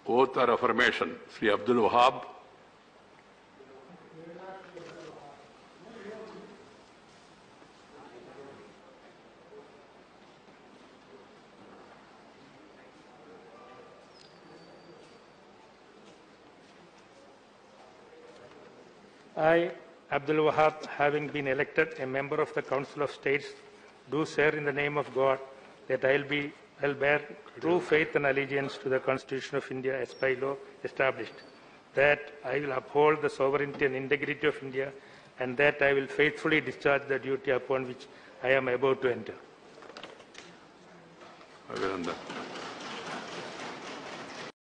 Oath or affirmation. Sri Abdul Wahab. I, Abdul Wahab, having been elected a member of the Council of States, do swear in the name of God that I will bear true faith and allegiance to the Constitution of India as by law established, that I will uphold the sovereignty and integrity of India, and that I will faithfully discharge the duty upon which I am about to enter. Abhinandan.